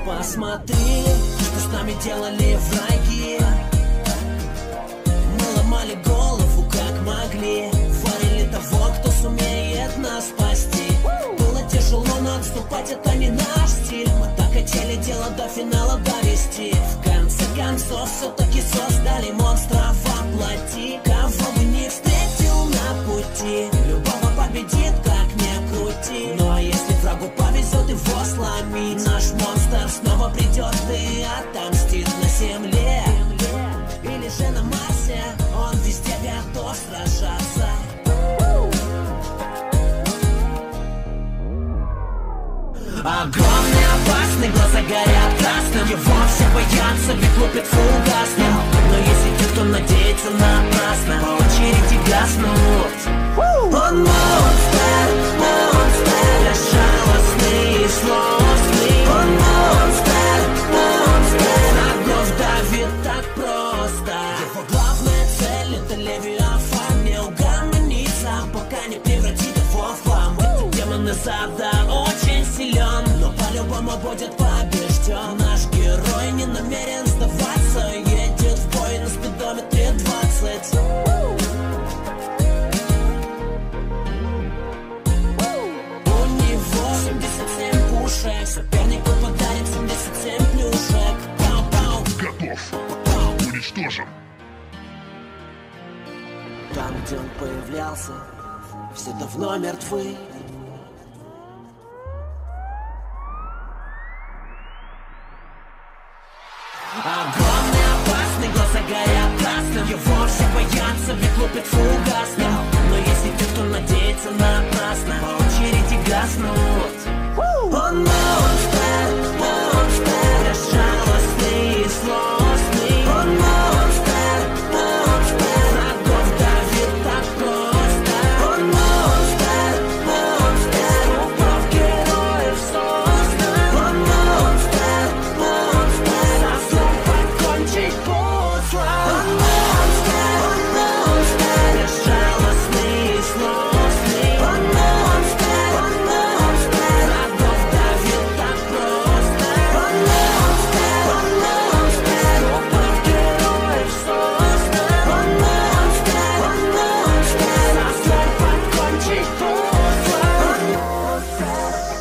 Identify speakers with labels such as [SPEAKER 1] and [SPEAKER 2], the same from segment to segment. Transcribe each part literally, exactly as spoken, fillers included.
[SPEAKER 1] Посмотри, что с нами делали враги. Мы ломали голову как могли, варили того, кто сумеет нас спасти. Было тяжело, но отступать это не наш стиль. Мы так хотели дело до финала довести. В конце концов все-таки создали монстра воплоти. Кого бы не встретил на пути, любого победит, как ни крути. Но если врагу повезет его сломить, наш монстр снова придет и отомстит на земле. Или же на Марсе, он везде готов сражаться. Огромный, опасный, глаза горят красным. Его все боятся, ведь лупит фугасным. Но если те, кто надеется напрасно, по очереди гаснут. Он монстр, монстр, безжалостный и злостный. Он монстр, монстр, врагов давит так просто. Его главная цель — это Левиафан. Не угомонится, пока не превратит его в хлам. Этот демон из ада очень силен, но по-любому будет побежден. Наш герой не намерен сдаваться, едет в бой на спидометре двадцать. У него семьдесят семь пушек, сопернику подарит семьдесят семь плюшек. Пау-пау.
[SPEAKER 2] Готов. Уничтожим.
[SPEAKER 1] Там, где он появлялся, все давно мертвы. Огромный, опасный, глаза горят красным. Его все боятся, ведь лупит фугасным. Но если те, кто надеется напрасно, по очереди гаснут. Он монстр, монстр, безжалостный и злостный. Он монстр, монстр, врагов давит так просто. Он монстр, монстр, трупов героев создан. Он монстр, монстр, покончить подло. Он монстр, монстр, безжалостный и злостный. Он монстр, монстр, врагов давит так просто. Он монстр, монстр, трупов героев создан. Он монстр, монстр, покончить подло. Он монстр,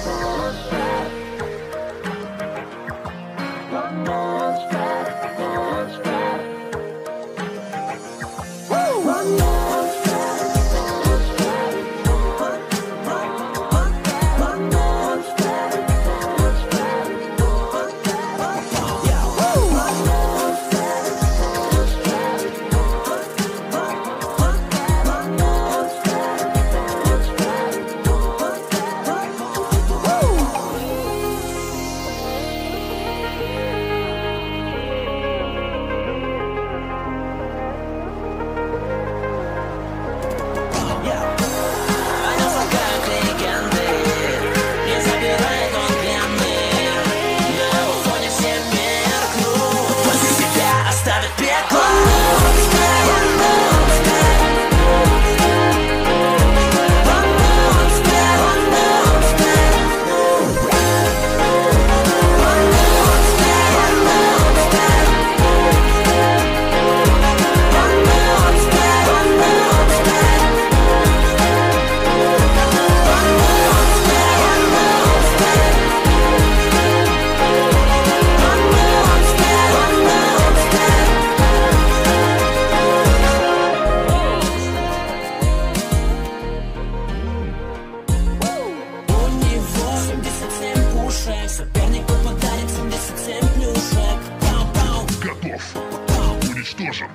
[SPEAKER 1] сопернику подарит семьдесят семь плюшек. Пау-пау.
[SPEAKER 2] Готов. Уничтожим.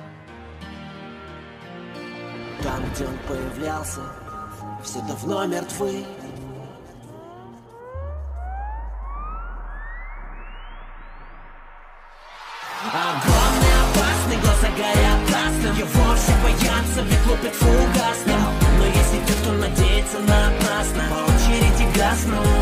[SPEAKER 1] Там, где он появлялся, все давно мертвы. Огромный, опасный, глаза горят красным. Его все боятся, ведь лупит фугасным. Но если те, кто надеется напрасно, по очереди гаснут.